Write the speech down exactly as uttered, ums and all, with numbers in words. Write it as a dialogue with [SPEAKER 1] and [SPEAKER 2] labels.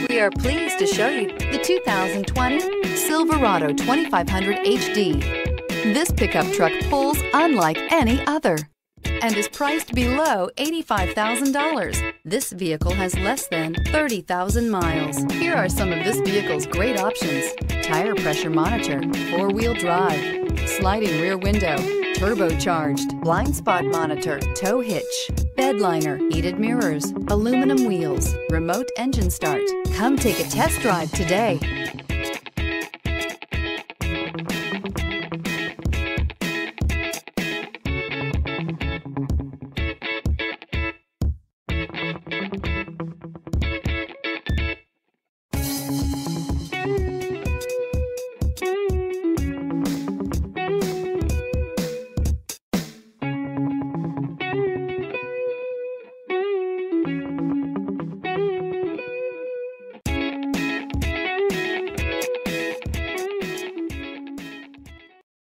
[SPEAKER 1] We are pleased to show you the two thousand twenty Silverado twenty-five hundred H D. This pickup truck pulls unlike any other and is priced below eighty-five thousand dollars. This vehicle has less than thirty thousand miles. Here are some of this vehicle's great options: tire pressure monitor, four-wheel drive, sliding rear window, turbocharged, blind spot monitor, tow hitch, bed liner, heated mirrors, aluminum wheels, remote engine start. Come take a test drive today.